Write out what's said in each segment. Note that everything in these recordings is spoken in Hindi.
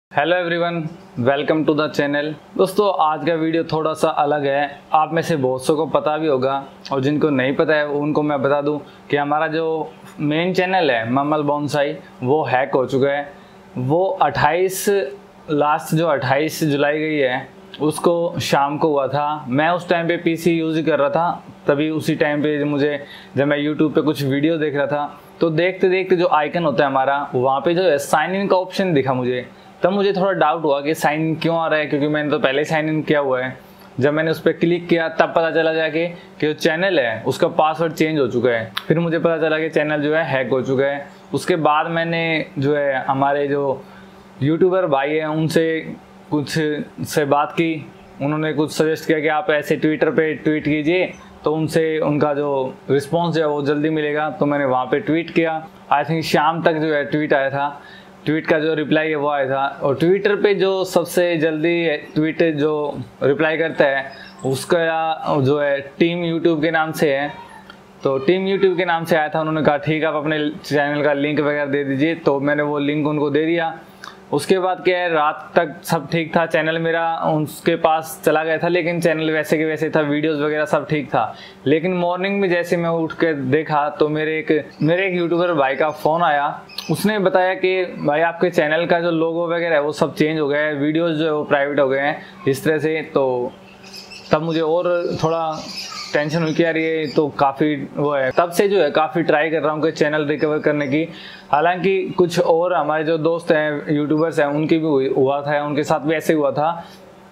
Hello everyone, welcome to the channel. दोस्तों, आज का वीडियो थोड़ा सा अलग है। आप में से बहुत सौ को पता भी होगा और जिनको नहीं पता है उनको मैं बता दूं कि हमारा जो मेन चैनल है ममल बोनसाई वो हैक हो चुका है। वो 28 जुलाई गई है उसको शाम को हुआ था। मैं उस टाइम पे पीसी यूज़ ही कर रहा था। तभी उसी टाइम पे जब मैं यूट्यूब पे कुछ वीडियो देख रहा था तो देखते देखते जो आइकन होता है हमारा, वहाँ पे जो है साइन इन का ऑप्शन दिखा मुझे। तब मुझे थोड़ा डाउट हुआ कि साइन इन क्यों आ रहा है, क्योंकि मैंने तो पहले साइन इन किया हुआ है। जब मैंने उस पर क्लिक किया तब पता चला जाके कि जो चैनल है उसका पासवर्ड चेंज हो चुका है। फिर मुझे पता चला कि चैनल जो है हैक हो चुका है। उसके बाद मैंने जो है हमारे जो यूट्यूबर भाई हैं उनसे कुछ से बात की। उन्होंने कुछ सजेस्ट किया कि आप ऐसे ट्विटर पे ट्वीट कीजिए तो उनसे उनका जो रिस्पॉन्स है वो जल्दी मिलेगा। तो मैंने वहाँ पे ट्वीट किया। आई थिंक शाम तक जो है ट्वीट आया था। ट्वीट का जो रिप्लाई है वो आया था। और ट्विटर पे जो सबसे जल्दी ट्वीट जो रिप्लाई करता है उसका जो है टीम यूट्यूब के नाम से है। तो टीम यूट्यूब के नाम से आया था। उन्होंने कहा ठीक है, आप अपने चैनल का लिंक वगैरह दे दीजिए। तो मैंने वो लिंक उनको दे दिया। उसके बाद क्या है, रात तक सब ठीक था। चैनल मेरा उसके पास चला गया था, लेकिन चैनल वैसे के वैसे था, वीडियोस वगैरह सब ठीक था। लेकिन मॉर्निंग में जैसे मैं उठ के देखा तो मेरे एक यूट्यूबर भाई का फ़ोन आया। उसने बताया कि भाई आपके चैनल का जो लोगो वगैरह है वो सब चेंज हो गया है, वीडियोज़ जो है वो प्राइवेट हो गए हैं इस तरह से। तो तब मुझे और थोड़ा टेंशन हुई कि यार ये तो काफ़ी वो है। तब से जो है काफ़ी ट्राई कर रहा हूँ कि चैनल रिकवर करने की। हालांकि कुछ और हमारे जो दोस्त हैं यूट्यूबर्स हैं उनकी भी हुआ था, उनके साथ भी ऐसे हुआ था।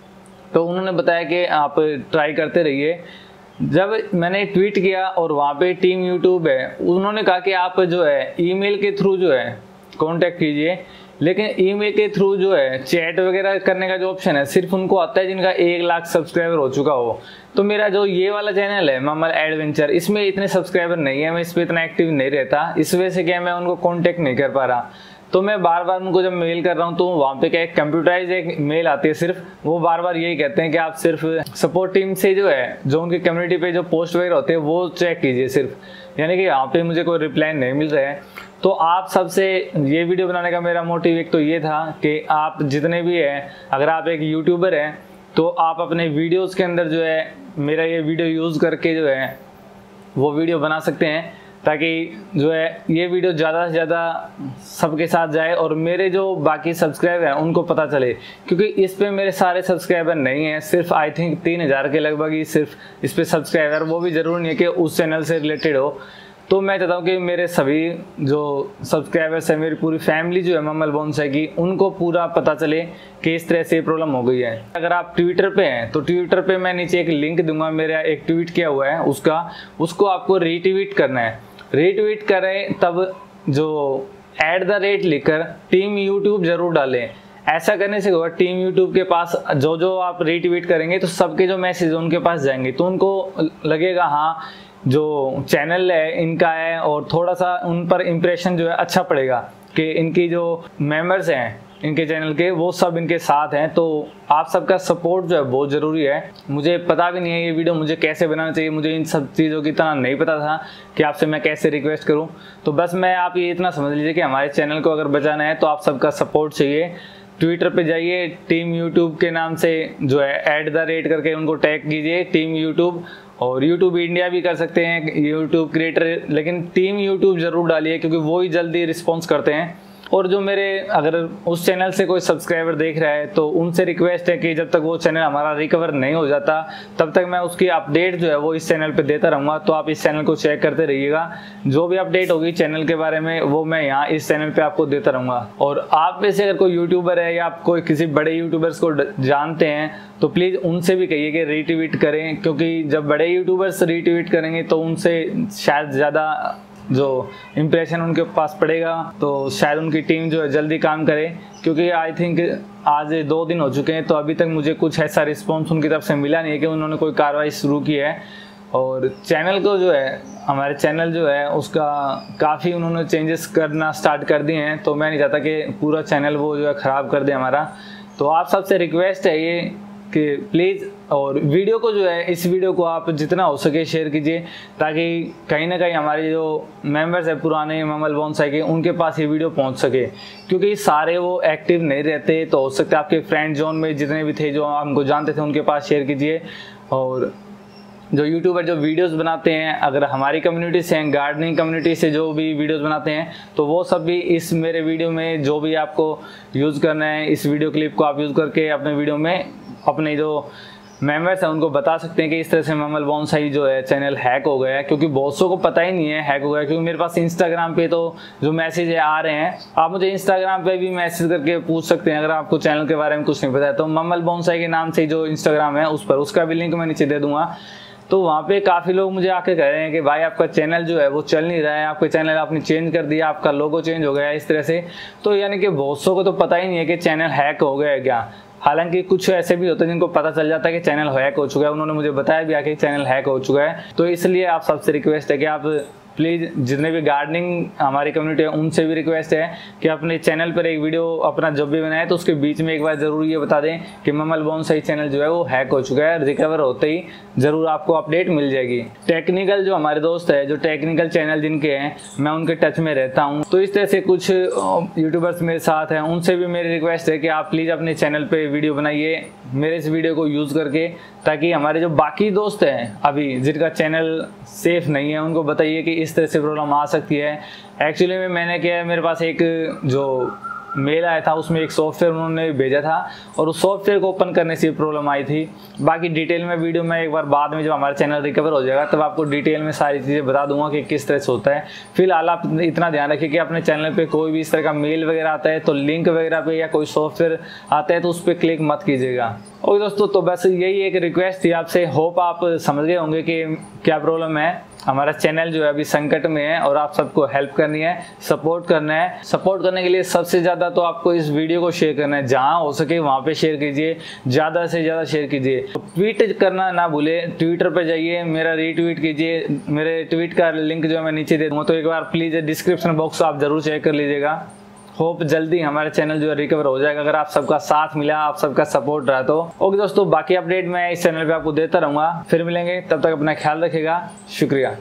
तो उन्होंने बताया कि आप ट्राई करते रहिए। जब मैंने ट्वीट किया और वहाँ पे टीम यूट्यूब है, उन्होंने कहा कि आप जो है ईमेल के थ्रू जो है कांटेक्ट कीजिए। लेकिन ईमेल के थ्रू जो है चैट वगैरह करने का जो ऑप्शन है सिर्फ उनको आता है जिनका 1 लाख सब्सक्राइबर हो चुका हो। तो मेरा जो ये वाला चैनल है ममल एडवेंचर, इसमें इतने सब्सक्राइबर नहीं है, मैं इस पर इतना एक्टिव नहीं रहता। इस वजह से क्या मैं उनको कांटेक्ट नहीं कर पा रहा। तो मैं बार बार उनको जब मेल कर रहा हूँ तो वहाँ पे क्या एक कंप्यूटराइज एक मेल आती है सिर्फ। वो बार बार यही कहते हैं कि आप सिर्फ सपोर्ट टीम से जो है जो उनकी कम्युनिटी पे जो पोस्ट वगैरह होते हैं वो चेक कीजिए सिर्फ। यानी कि यहाँ पे मुझे कोई रिप्लाई नहीं मिल रहा है। तो आप सबसे ये वीडियो बनाने का मेरा मोटिव एक तो ये था कि आप जितने भी हैं, अगर आप एक यूट्यूबर हैं तो आप अपने वीडियोज़ के अंदर जो है मेरा ये वीडियो यूज़ करके जो है वो वीडियो बना सकते हैं, ताकि जो है ये वीडियो ज़्यादा से ज़्यादा सबके साथ जाए और मेरे जो बाकी सब्सक्राइबर हैं उनको पता चले। क्योंकि इस पे मेरे सारे सब्सक्राइबर नहीं हैं, सिर्फ आई थिंक 3000 के लगभग ही सिर्फ इस पे सब्सक्राइबर। वो भी ज़रूर नहीं है कि उस चैनल से रिलेटेड हो। तो मैं चाहता हूँ कि मेरे सभी जो सब्सक्राइबर्स हैं, मेरी पूरी फैमिली जो है ममल बोनसाई की, उनको पूरा पता चले कि इस तरह से प्रॉब्लम हो गई है। अगर आप ट्विटर पे हैं तो ट्विटर पे मैं नीचे एक लिंक दूंगा, मेरा एक ट्वीट किया हुआ है उसको आपको रीट्वीट करना है। रीट्वीट करें तब जो @ लिखकर टीम यूट्यूब जरूर डालें। ऐसा करने से होगा टीम यूट्यूब के पास जो आप रीट्वीट करेंगे तो सबके जो मैसेज उनके पास जाएंगे, तो उनको लगेगा हाँ जो चैनल है इनका है, और थोड़ा सा उन पर इम्प्रेशन जो है अच्छा पड़ेगा कि इनकी जो मेंबर्स हैं इनके चैनल के वो सब इनके साथ हैं। तो आप सबका सपोर्ट जो है बहुत ज़रूरी है। मुझे पता भी नहीं है ये वीडियो मुझे कैसे बनाना चाहिए, मुझे इन सब चीज़ों की तरह नहीं पता था कि आपसे मैं कैसे रिक्वेस्ट करूं। तो बस मैं आप ये इतना समझ लीजिए कि हमारे चैनल को अगर बचाना है तो आप सबका सपोर्ट चाहिए। ट्विटर पे जाइए, टीम यूट्यूब के नाम से जो है @ करके उनको टैग कीजिए टीम यूट्यूब। और यूट्यूब इंडिया भी कर सकते हैं, यूट्यूब क्रिएटर, लेकिन टीम यूट्यूब ज़रूर डालिए क्योंकि वो ही जल्दी रिस्पॉन्स करते हैं। और जो मेरे अगर उस चैनल से कोई सब्सक्राइबर देख रहा है तो उनसे रिक्वेस्ट है कि जब तक वो चैनल हमारा रिकवर नहीं हो जाता तब तक मैं उसकी अपडेट जो है वो इस चैनल पे देता रहूँगा। तो आप इस चैनल को चेक करते रहिएगा, जो भी अपडेट होगी चैनल के बारे में वो मैं यहाँ इस चैनल पे आपको देता रहूँगा। और आप में से अगर कोई यूट्यूबर है या आप कोई किसी बड़े यूट्यूबर्स को जानते हैं तो प्लीज़ उनसे भी कहिए कि रीट्वीट करें, क्योंकि जब बड़े यूट्यूबर्स रीट्वीट करेंगे तो उनसे शायद ज़्यादा जो इम्प्रेशन उनके पास पड़ेगा, तो शायद उनकी टीम जो है जल्दी काम करे। क्योंकि आई थिंक आज 2 दिन हो चुके हैं तो अभी तक मुझे कुछ ऐसा रिस्पॉन्स उनकी तरफ से मिला नहीं है कि उन्होंने कोई कार्रवाई शुरू की है। और चैनल को जो है हमारे चैनल जो है उसका काफ़ी उन्होंने चेंजेस करना स्टार्ट कर दिए हैं। तो मैं नहीं चाहता कि पूरा चैनल वो जो है ख़राब कर दे हमारा। तो आप सबसे रिक्वेस्ट है ये कि प्लीज़ और वीडियो को जो है, इस वीडियो को आप जितना हो सके शेयर कीजिए, ताकि कहीं ना कहीं हमारे जो मेंबर्स है पुराने ममल बोनसाई के, उनके पास ये वीडियो पहुंच सके, क्योंकि सारे वो एक्टिव नहीं रहते। तो हो सकता है आपके फ्रेंड जोन में जितने भी थे जो हमको जानते थे उनके पास शेयर कीजिए। और जो यूट्यूबर जो वीडियोस बनाते हैं, अगर हमारी कम्युनिटी से हैं, गार्डनिंग कम्युनिटी से जो भी वीडियोस बनाते हैं, तो वो सब भी इस मेरे वीडियो में जो भी आपको यूज़ करना है, इस वीडियो क्लिप को आप यूज़ करके अपने वीडियो में अपने जो मेंबर्स हैं उनको बता सकते हैं कि इस तरह से ममल बोनसाई जो है चैनल हैक हो गया है। क्योंकि बहुत सौ को पता ही नहीं है हैक हो गया, क्योंकि मेरे पास इंस्टाग्राम पे तो जो मैसेज आ रहे हैं, आप मुझे इंस्टाग्राम पे भी मैसेज करके पूछ सकते हैं अगर आपको चैनल के बारे में कुछ नहीं पता है। तो ममल बोनसाई के नाम से जो इंस्टाग्राम है उस पर, उसका भी लिंक मैं नीचे दे दूंगा। तो वहाँ पे काफ़ी लोग मुझे आके कह रहे हैं कि भाई आपका चैनल जो है वो चल नहीं रहा है, आपका चैनल आपने चेंज कर दिया, आपका लोगो चेंज हो गया है, इस तरह से। तो यानी कि बहुत सौ को तो पता ही नहीं है कि चैनल हैक हो गया है क्या। हालांकि कुछ ऐसे भी होते हैं जिनको पता चल जाता है कि चैनल हैक हो चुका है, उन्होंने मुझे बताया भी आके चैनल हैक हो चुका है। तो इसलिए आप सबसे रिक्वेस्ट है कि आप प्लीज़ जितने भी गार्डनिंग हमारी कम्युनिटी है उनसे भी रिक्वेस्ट है कि अपने चैनल पर एक वीडियो अपना जब भी बनाए तो उसके बीच में एक बार ज़रूर ये बता दें कि ममल बोनसाई चैनल जो है वो हैक हो चुका है। रिकवर होते ही ज़रूर आपको अपडेट मिल जाएगी। टेक्निकल जो हमारे दोस्त है, जो टेक्निकल चैनल जिनके हैं, मैं उनके टच में रहता हूँ। तो इस तरह से कुछ यूट्यूबर्स मेरे साथ हैं, उनसे भी मेरी रिक्वेस्ट है कि आप प्लीज़ अपने चैनल पर वीडियो बनाइए मेरे इस वीडियो को यूज़ करके, ताकि हमारे जो बाकी दोस्त हैं अभी जिनका चैनल सेफ नहीं है उनको बताइए कि इस तरह से प्रॉब्लम आ सकती है। एक्चुअली में मैंने क्या है, मेरे पास एक जो मेल आया था उसमें एक सॉफ्टवेयर उन्होंने भेजा था और उस सॉफ्टवेयर को ओपन करने से प्रॉब्लम आई थी। बाकी डिटेल में वीडियो में एक बार बाद में जब हमारा चैनल रिकवर हो जाएगा तब आपको डिटेल में सारी चीज़ें बता दूंगा कि किस तरह से होता है। फिलहाल आप इतना ध्यान रखिए कि अपने चैनल पे कोई भी इस तरह का मेल वगैरह आता है तो लिंक वगैरह पे या कोई सॉफ्टवेयर आता है तो उस पर क्लिक मत कीजिएगा। ओके दोस्तों, तो बस यही एक रिक्वेस्ट थी आपसे। होप आप समझ गए होंगे कि क्या प्रॉब्लम है। हमारा चैनल जो है अभी संकट में है और आप सबको हेल्प करनी है, सपोर्ट करना है। सपोर्ट करने के लिए सबसे ज़्यादा तो आपको इस वीडियो को शेयर करना है, जहां हो सके वहां पे शेयर कीजिए, ज़्यादा से ज़्यादा शेयर कीजिए। ट्वीट करना ना भूले, ट्विटर पे जाइए, मेरा रीट्वीट कीजिए, मेरे ट्वीट का लिंक जो है मैं नीचे दे दूँगा, तो एक बार प्लीज़ डिस्क्रिप्शन बॉक्स आप जरूर चेक कर लीजिएगा। होप जल्दी हमारे चैनल जो है रिकवर हो जाएगा अगर आप सबका साथ मिला, आप सबका सपोर्ट रहा तो। ओके दोस्तों, बाकी अपडेट मैं इस चैनल पे आपको देता रहूँगा। फिर मिलेंगे, तब तक अपना ख्याल रखिएगा। शुक्रिया।